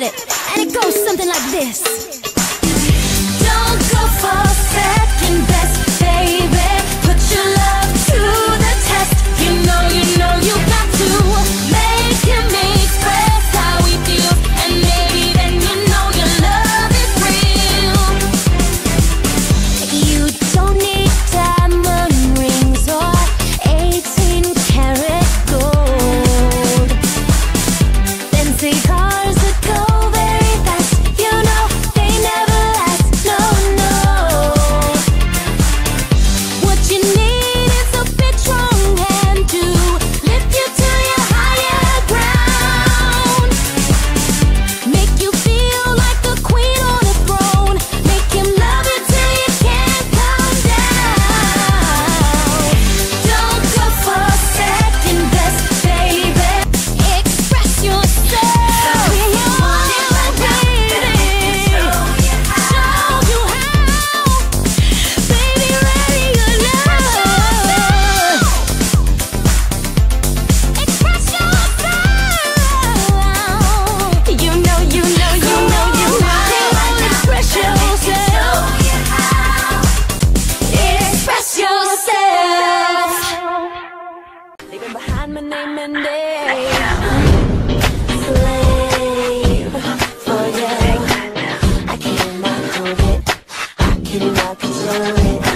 about it, and it goes something like this. Don't go for second best, baby. Put your love to the test. You know you got to make him express how he feels, and maybe then you know your love is real. You don't need diamond rings or 18-karat gold. Fancy cars that go very fast, you know they never last. No, no. What you need is a big strong hand to lift you to your higher ground. Make you feel like a queen on a throne. Make him love it till you can't come down. Don't go for second best, baby. Express yourself. When you want it like that, show you how. Show you how. Baby, ready your love. Express yourself. You know. Express yourself. Express yourself. Leaving behind my name and name. Slave for you. I cannot hold it. I cannot control it.